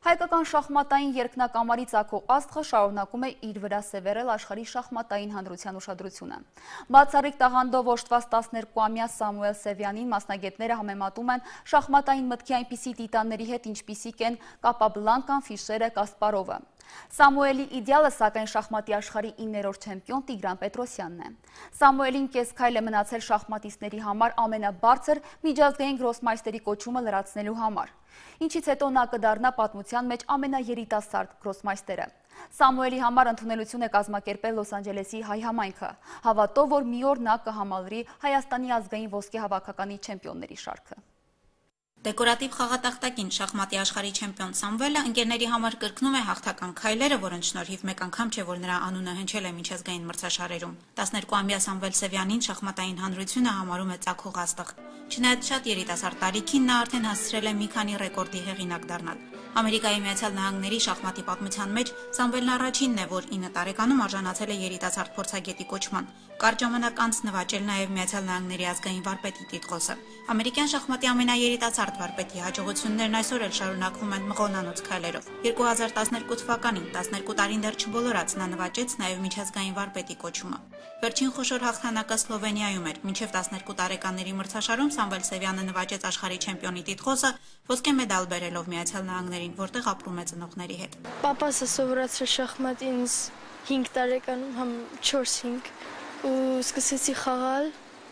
Հայկական շախմատային երկնակամարի Ծագո Աստղը շարունակում է իր վրա սևեռել աշխարհի շախմատային հանրության ուշադրությունը։ Բացառիկ տաղանդով օժտված 12-ամյա Սամուել Սևյանին մասնագետները համեմատում են շախմատային մտքի այնպիսի տիտանների հետ, ինչպիսիք են Կապաբլանկան, Ֆիշերը, Կասպարովը։ Սամուելի իդեալը սակայն շախմատի աշխարհի 9-րդ չեմպիոն Տիգրան Պետրոսյանն է։ Սամուելին կես քայլ է մնացել շախմատիստների համար ամենաբարձր միջազգային գրոսմայստերի կոչումը լրացնելու համար, ինչից հետո նա կդառնա պատմության մեջ ամենաերիտասարդ գրոսմայստերը։ Սամուելի համար ընդունելություն է կազմակերպել Լոս Անջելեսի հայ համայնքը, հավատով, որ մի օր նա կհամալրի Հայաստանի ազգային ոսկե հավաքականի չեմպիոնների շարքը։ Դեկորատիվ խաղատախտակին շախմատի աշխարհի չեմպիոն Սամվելը ընկերների համար կրկնում է հաղթական քայլերը, որոնց շնորհիվ մեկ անգամ չէ, որ նրա անունը հնչել է միջազգային մրցաշարերում։ 12-ամյա Սամվել Սևյանին շախմատային հանրությունը համարում է ծագող աստղ։ Չնայած շատ երիտասարդ տարիքին նա արդեն հասցրել է մի քանի ռեկորդի հեղինակ դառնալ։ Ամերիկայի Միացյալ Նահանգների շախմատի պատմության մեջ Սամվելն առաջինն է, որ 9 տարեկանում արժանացել է երիտասարդ փորձագետի կոչման։ Կարճ ժամանակ անց նվաճել նաև Միացյալ Նահանգների ազգային վարպետի տիտղոսը։ Ամերիկյան շախմատի ամենաերիտասարդ վարպետի հաջողություններն այսօր էլ շարունակվում են մղոնանոց քայլերով։ 2012 թվականին 12 տարին դեռ չբոլորած նա նվաճեց նաև միջազգային վարպետի կոչումը։ Վերջին խոշոր հաղթանակը Սլովենիայում էր։ Մինչև 12 տարեկանների մրցաշարում Սամվել Սևյանը նվաճեց աշխարհի չեմպիոնի տիտղոսը, ոսկե մեդալ բերելով Միացյալ Նահանգներին, որտեղ ապրում է ծնողների հետ։ Պապասը սովորացրել շախմատ ինձ 5 տարեկանում, 4-5 ու սկսեցի խաղալ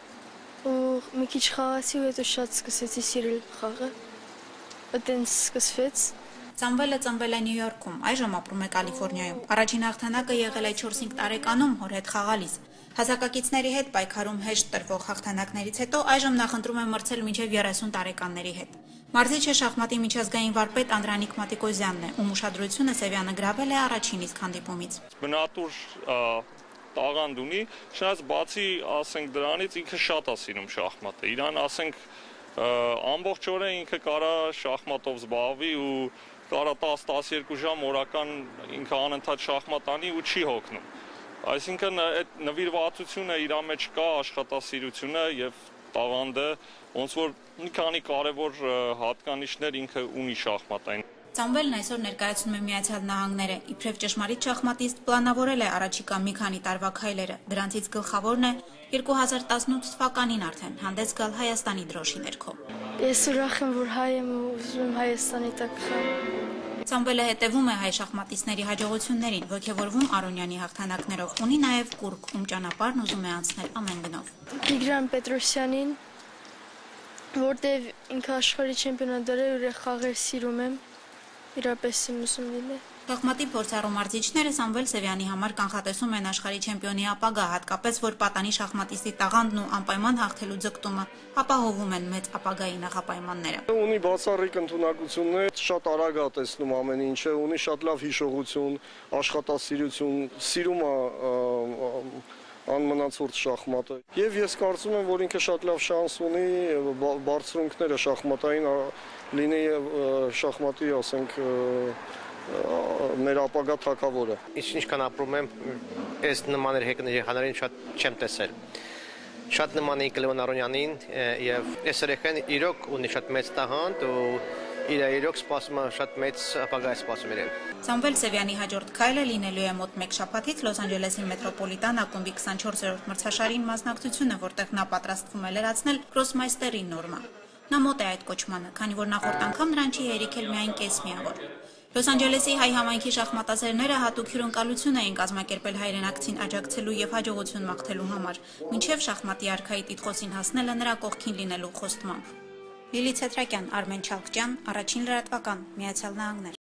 ու մի քիչ խաղացի ու հետո շատ սկսեցի սիրել խաղը։ Այդտենց սկսվեց։ Սամվելը ծնվել է Նյու Յորքում, այժմ ապրում է Կալիֆոռնիայում։ Առաջին հաղթանակը եղել է 4-5 տարեկանում հոր հետ խաղալիս։ Հասակակիցների հետ պայքարում հեշտ տրվող հաղթանակներից հետո այժմ նախընտրում է մրցել մինչև 30 տարեկանների հետ։ Մարզիչը շախմատի միջազգային վարպետ Անդրանիկ Մատիկոզյանն է, ում ուշադրությունը Սևյանը գրավել է առաջին իսկ հանդիպումից։ Բնատուր տաղանդ ունի, շնայած բացի ասենք դրանից ինքը շատ է սիրում շախմատը։ Իրան ասենք ամբողջ օրը ինքը կարա շախմատով զբաղվի ու կարա 10-12 ժամ օրական ինքը անընդհատ շախմատ անի ու չի հոգնում։ Այսինքն այդ նվիրվածությունը իր մեջ կա, աշխատասիրությունը եւ տաղանդը, ոնց որ մի քանի կարևոր հատկանիշներ ինքը ունի շախմատային։ Սամվելն այսօր ներկայացնում է Միացյալ Նահանգները, իբրև ճշմարիտ շախմատիստ պլանավորել է առաջիկա մի քանի տարվա քայլերը, դրանցից գլխավորն է 2018 թվականին արդեն հանդես գալ Հայաստանի դրոշի ներքո։ Ես ուրախ եմ, որ հայ եմ ու ուզում եմ Հայաստանի տակ խաղալ։ Սամվելը հետևում է հայ շախմատիստների հաջողություններին, ոգևորվում Արոնյանի հաղթանակներով, ունի նաև կուռք, ում ճանապարհն ուզում է անցնել ամեն գնով։ Տիգրան Պետրոսյանին, որտեղ ինքը աշխարհի չեմպիոն է դրել ու խաղեր սիրում եմ, իրապես եմ ուզում լինել։ Շախմատի փորձառու մարզիչները Սամվել Սևյանի համար կանխատեսում են աշխարհի չեմպիոնի ապագա, հատկապես որ պատանի շախմատիստի տաղանդն ու անպայման հաղթելու ձգտումը ապահովում են մեծ ապագայի նախապայմանները։ Ունի բացառիկ ընդունակություններ, շատ արագ է տեսնում ամեն ինչը, ունի շատ լավ հիշողություն, աշխատասիրություն, սիրում է անմնացորդ շախմատը։ Եվ ես կարծում եմ, որ ինքը շատ լավ շանս ունի բարձրունքները շախմատային լինի շախմատի, ասենք, մեր ապագա թագավորը։ Ինչքան ապրում եմ, այս նմաներ երեխաներին շատ չեմ տեսել։ Շատ նման է Լևոն Արոնյանին եւ այս երեխան իրոք ունի շատ մեծ տաղանդ ու իրոք սպասում է շատ մեծ ապագա սպասում իրեն։ Սամվել Սևյանի հաջորդ քայլը լինելու է մոտ 1 շաբաթից Լոս Անջելեսի մետրոպոլիտան ակումբի 24-րդ մրցաշարին մասնակցությունը, որտեղ նա պատրաստվում է լրացնել գրոսմայստերի նորմա։ Նա մոտ է այդ կոչմանը, քանի որ նախորդ անգամ նրան չի հերիքել միայն կես միավոր։ Լոս Անջելեսի հայ համայնքի շախմատազերները հատուկ հյուրընկալություն էին կազմակերպել հայրենակցին աջակցելու եւ հաջողություն մաղթելու համար, մինչեւ շախմատի արքայի տիտղոսին հասնելը նրա կողքին լինելու խոստմամբ։ Լիլիթ Ցետրակյան, Արմեն Չալկջյան, Առաջին լրատվական, Միացյալ Նահանգներ։